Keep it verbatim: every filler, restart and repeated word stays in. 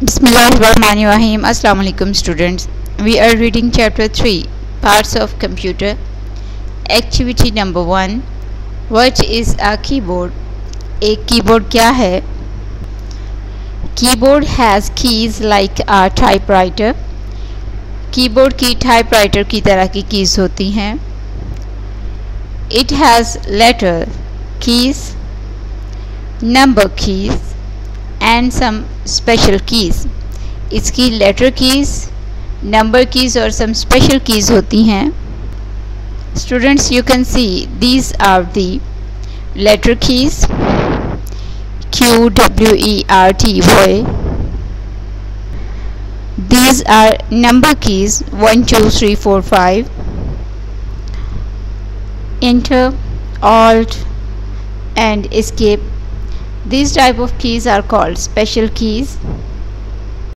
Bismillahirrahmanirrahim. Assalamu alaikum students. We are reading chapter three, parts of computer. Activity number one. What is a keyboard? एक keyboard क्या है? Keyboard has keys like a typewriter. Keyboard की typewriter की तरह की keys होती हैं. It has letter keys, number keys and some special keys. इसकी लेटर कीज, नंबर कीज और some special keys होती हैं. Students, you can see these are the letter keys. Q, W, E, R, T, boy. These are number keys one, two, three, four, five. Enter, Alt and Escape. These type of keys are called special keys.